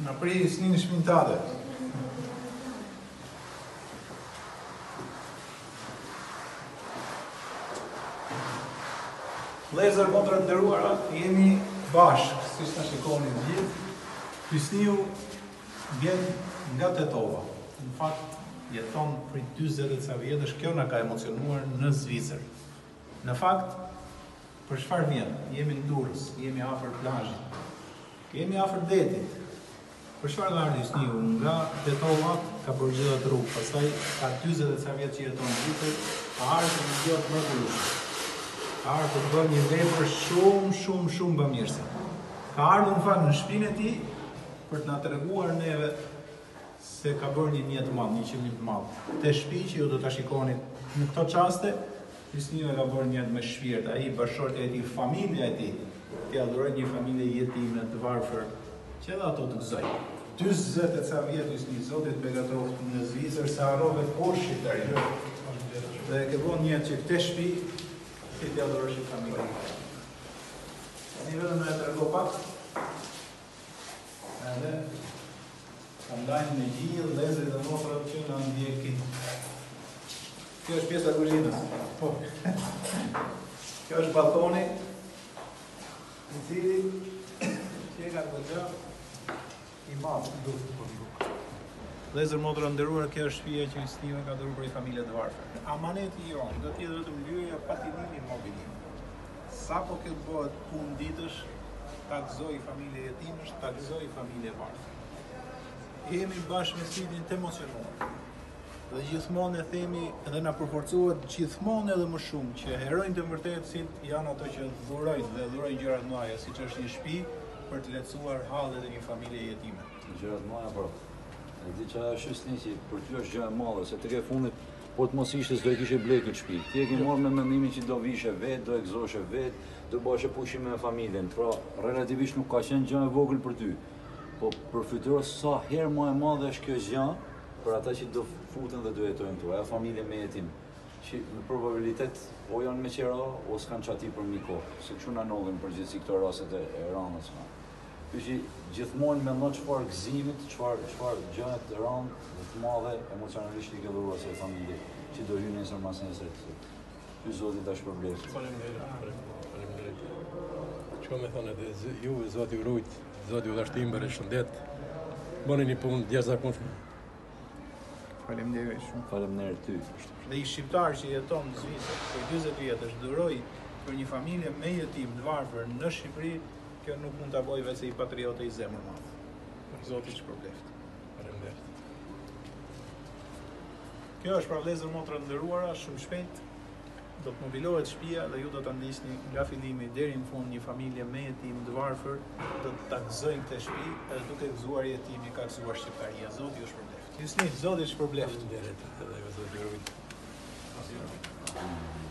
Na pri snin shpintate. Vëllezër, motra të nderuara, jemi bashkë, siç na shikoni të gjithë. Hysniu vjen nga Tetova. Në fakt, jeton për 40 e ca vjetësh, kjo na ka emocionuar në Zvicër. Në fakt, për çfarë vjen? Jemi në Durrës, jemi afër plazhit, jemi afër detit. Për çfarë ka ardhur Hysniu? Nga Tetova ka bërë gjithë atë rrugë, pastaj ka 40 e ca vjet që jeton në Zvicër, ka ardhur në një të mrekullueshme. Ka ardhur të bëjë një vepër shumë bamirëse. Ka ardhur në fakt në shtëpinë e tij për të na treguar neve se ka bërë një mjet të madh, një qëllim të madh. Te shtëpi që ju do ta shikoni në këto çaste, Hysniu ka bërë një me shpirt, ai bashkëshortja e tij, familja e tij, t'i adhuroi një familje jetime të varfër, që edhe ato të gëzojnë. 40 e ca vjet Hysniu, Zoti të begatoft në Zvicër, se harrove poshtë shqiptarisht. Dhe ke vënë një që këtë shtëpi ti t'i adhurosh i familjen. Tani vetëm me trego pak. Edhe ka ndajnë me gjithë vëllezërit dhe motrat që na ndjekin. Kjo është pjesa e kuzhinës. Po. Kjo është balkoni i cili që ka goxha i madh duhet po nduk. Vëllezër, motra nderuar, kjo është shtëpia që Hysniu ka dhëruar për një familje të varfër. Amaneti jon do të jetë vetëm lyerja pa tinimin mobilim. Sapo që bëhet punë ditësh, ta gëzoj familje jetimësh, ta gëzoj familje varfër. Jemi bashkë me Sidin të emocionuar. Dhe gjithmonë e themi dhe na përforcohet gjithmonë edhe më shumë që heronjtë të vërtetësit janë ato që dhurojnë dhe dhurojnë gjëra të mëdha, siç është një shtëpi për të lehtësuar hallet e një familje jetime. Gjëra të mëdha, po. E di që është Hysni, për ty është gjë e madhe, se tek e fundit po të mos ishte s'do e kishe blej këtë shtëpi. Ti e ke marrë me mendimin që do vishe vetë, do e gëzoshe vetë, do bëheshe pushim me familjen. Pra, relativisht nuk ka qenë gjë e vogël për ty. Po përfitoro sa herë më e madhe është kjo gjë për ata që do futen dhe do jetojnë këtu, ajo familje me jetim, që në probabilitet o janë me qera o s'kan qati për mi kohë, se kështu na nodhin përgjithësi këto rastet e randës. Që gjithmonë me ndonjë çfarë gëzimit, çfarë gjëra të rëndë dhe të madhe emocionalisht i ke dhuruar se familje që do hyjnë nesër mas nesër. Ky Zoti ta shpërbleft. Faleminderit. Çka më thonë edhe ju, Zoti ju rujt, Zoti ju dhash timbër e shëndet. Bëni një punë jashtëzakonshme. Faleminderit shumë. Faleminderit ty. Dhe i shqiptar që jeton në Zvicër për 40 vjetësh dhuroi për një familje me jetim të varfër në Shqipëri, kjo nuk mund ta bëj vetë i patriotë i zemër madh. Zoti shpërbleft. Faleminderit. Kjo është pra vëllezër motra të nderuara, shumë shpejt do të mobilohet shtëpia dhe ju do ta ndiqni nga fillimi deri në fund një familje me jetim të varfër, do të ta gëzojnë këtë shtëpi, edhe duke gëzuar jetimi ka gëzuar shqiptaria. Zoti ju shpërbleft. Hysni, Zoti shpërbleft. Faleminderit. Edhe ju Zoti ju rujt. Asnjë.